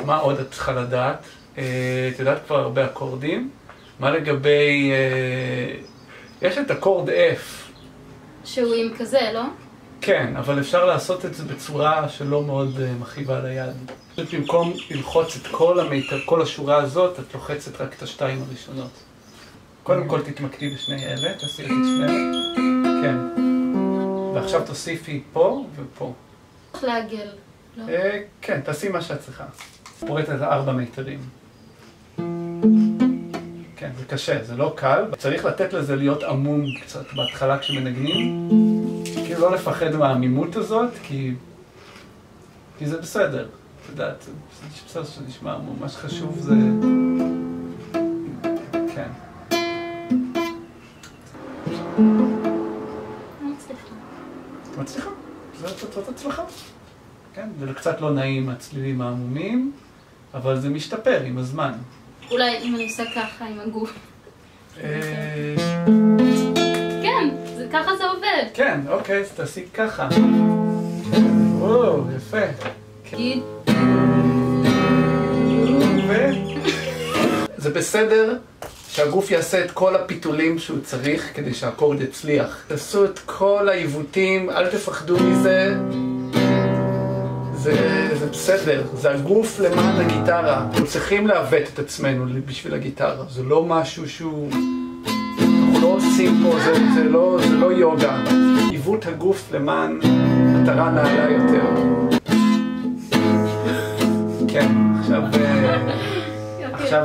מה עוד את צריכה לדעת? את יודעת כבר הרבה אקורדים. מה לגבי... יש את אקורד F. שהוא עם כזה, לא? כן, אבל אפשר לעשות את זה בצורה שלא מאוד מכאיבה ליד. פשוט במקום ללחוץ את כל השורה הזאת, את לוחצת רק את השתיים הראשונות. קודם כל תתמקדי בשני אלה, תעשי את שניהם. כן. ועכשיו תוסיפי פה ופה. איך לעגל, לא? כן, תעשי מה שאת צריכה. פורט את 4 מיתרים. כן, זה קשה, זה לא קל. צריך לתת לזה להיות עמום קצת בהתחלה כשמנגנים. כאילו לא לפחד מהעמימות הזאת, כי זה בסדר. את יודעת, זה בסדר שנשמע עמום. מה שחשוב זה... כן. מצליחה. זאת הצלחה. כן, זה קצת לא נעים הצלילים העמומים, אבל זה משתפר עם הזמן. אולי אם אני עושה ככה עם הגוף. כן, ככה זה עובד. כן, אוקיי, אז תעשי ככה. וואו, יפה. גיד. זה בסדר שהגוף יעשה את כל הפיתולים שהוא צריך כדי שהאקורד יצליח. תעשו את כל העיוותים, אל תפחדו מזה. זה בסדר, זה הגוף למען הגיטרה. אנחנו צריכים לעוות את עצמנו בשביל הגיטרה. זה לא משהו שהוא... אנחנו לא עושים פה, זה לא יוגה. עיוות הגוף למען מטרה נעלה יותר. כן, עכשיו...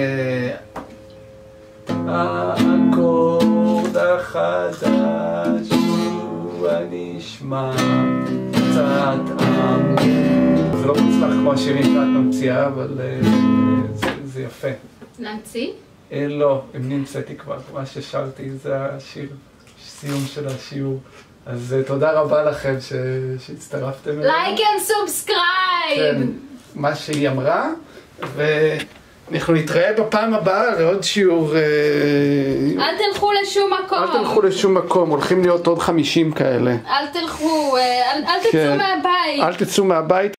האקורד החדש הוא הנשמע קצת עמום. זה לא מוצלח כמו השירים שאת ממציאה, אבל זה יפה. להמציא? לא, אם נמצאתי כבר, מה ששרתי זה השיר, סיום של השיעור. אז תודה רבה לכם שהצטרפתם אלינו. לייק אנד סובסקרייב! כן, מה שהיא אמרה, ואנחנו נתראה בפעם הבאה לעוד שיעור... אל תלכו לשום מקום. אל תלכו לשום מקום, הולכים להיות עוד 50 כאלה. אל תלכו, אל תצאו מהבית. אל תצאו מהבית.